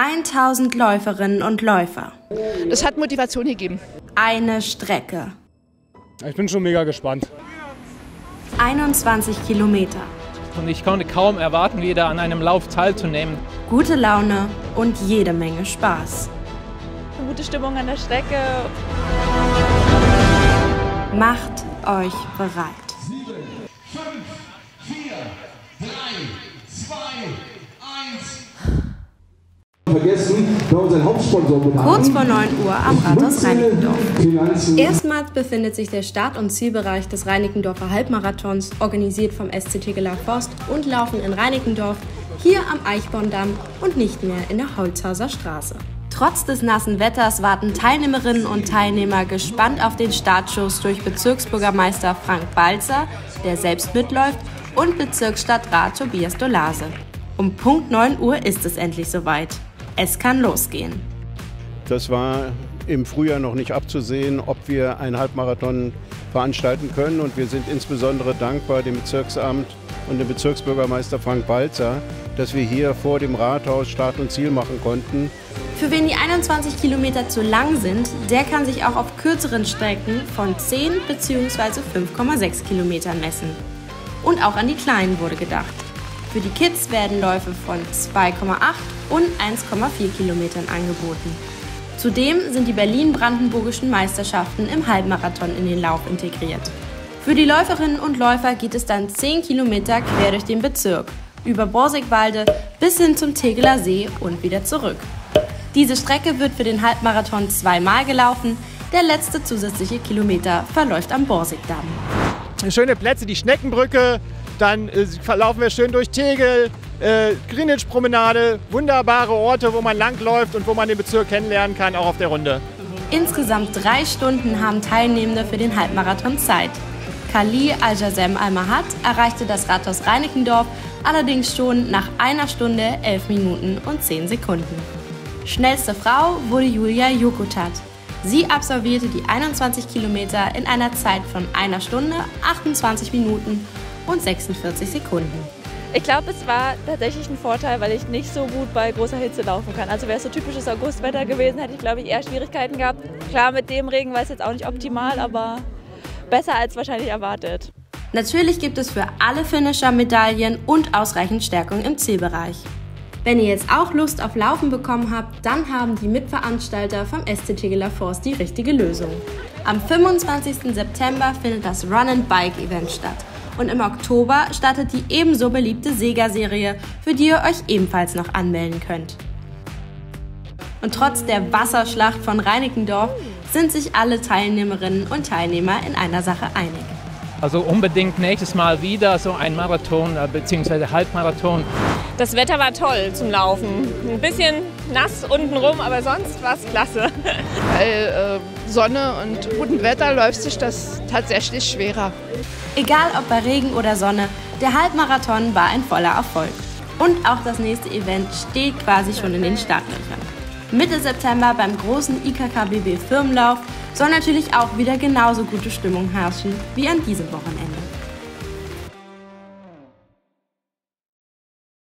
1000 Läuferinnen und Läufer. Das hat Motivation gegeben. Eine Strecke. Ich bin schon mega gespannt. 21 Kilometer. Und ich konnte kaum erwarten, wieder an einem Lauf teilzunehmen. Gute Laune und jede Menge Spaß. Gute Stimmung an der Strecke. Macht euch bereit. 7, 5, 4, 3, 2, 1. Vergessen, bei unseren Hauptsponsor bedanken. Kurz vor 9 Uhr am Rathaus Reinickendorf. Erstmals befindet sich der Start- und Zielbereich des Reinickendorfer Halbmarathons, organisiert vom SC Tegeler Forst und Laufen in Reinickendorf, hier am Eichborndamm und nicht mehr in der Holzhauser Straße. Trotz des nassen Wetters warten Teilnehmerinnen und Teilnehmer gespannt auf den Startschuss durch Bezirksbürgermeister Frank Balzer, der selbst mitläuft, und Bezirksstadtrat Tobias Dolase. Um Punkt 9 Uhr ist es endlich soweit. Es kann losgehen. Das war im Frühjahr noch nicht abzusehen, ob wir einen Halbmarathon veranstalten können. Und wir sind insbesondere dankbar dem Bezirksamt und dem Bezirksbürgermeister Frank Balzer, dass wir hier vor dem Rathaus Start und Ziel machen konnten. Für wen die 21 Kilometer zu lang sind, der kann sich auch auf kürzeren Strecken von 10 bzw. 5,6 Kilometern messen. Und auch an die Kleinen wurde gedacht. Für die Kids werden Läufe von 2,8 und 1,4 Kilometern angeboten. Zudem sind die Berlin-Brandenburgischen Meisterschaften im Halbmarathon in den Lauf integriert. Für die Läuferinnen und Läufer geht es dann 10 Kilometer quer durch den Bezirk, über Borsigwalde bis hin zum Tegeler See und wieder zurück. Diese Strecke wird für den Halbmarathon zweimal gelaufen. Der letzte zusätzliche Kilometer verläuft am Borsigdamm. Schöne Plätze, die Schneckenbrücke, dann laufen wir schön durch Tegel, Greenwich-Promenade, wunderbare Orte, wo man langläuft und wo man den Bezirk kennenlernen kann, auch auf der Runde. Insgesamt 3 Stunden haben Teilnehmende für den Halbmarathon Zeit. Khalil Al-Jazem Al-Mahat erreichte das Rathaus Reinickendorf allerdings schon nach 1 Stunde, 11 Minuten und 10 Sekunden. Schnellste Frau wurde Julia Jokutat. Sie absolvierte die 21 Kilometer in einer Zeit von 1 Stunde, 28 Minuten und 46 Sekunden. Ich glaube, es war tatsächlich ein Vorteil, weil ich nicht so gut bei großer Hitze laufen kann. Also wäre es so typisches Augustwetter gewesen, hätte ich, glaube ich, eher Schwierigkeiten gehabt. Klar, mit dem Regen war es jetzt auch nicht optimal, aber besser als wahrscheinlich erwartet. Natürlich gibt es für alle Finisher Medaillen und ausreichend Stärkung im Zielbereich. Wenn ihr jetzt auch Lust auf Laufen bekommen habt, dann haben die Mitveranstalter vom SC Tegeler Forst die richtige Lösung. Am 25. September findet das Run-and-Bike-Event statt. Und im Oktober startet die ebenso beliebte Sega-Serie, für die ihr euch ebenfalls noch anmelden könnt. Und trotz der Wasserschlacht von Reinickendorf sind sich alle Teilnehmerinnen und Teilnehmer in einer Sache einig. Also unbedingt nächstes Mal wieder so ein Marathon bzw. Halbmarathon. Das Wetter war toll zum Laufen. Ein bisschen nass untenrum, aber sonst war es klasse. Bei Sonne und gutem Wetter läuft sich das tatsächlich schwerer. Egal ob bei Regen oder Sonne, der Halbmarathon war ein voller Erfolg. Und auch das nächste Event steht quasi schon in den Startlöchern. Mitte September beim großen IKKBB Firmenlauf soll natürlich auch wieder genauso gute Stimmung herrschen wie an diesem Wochenende.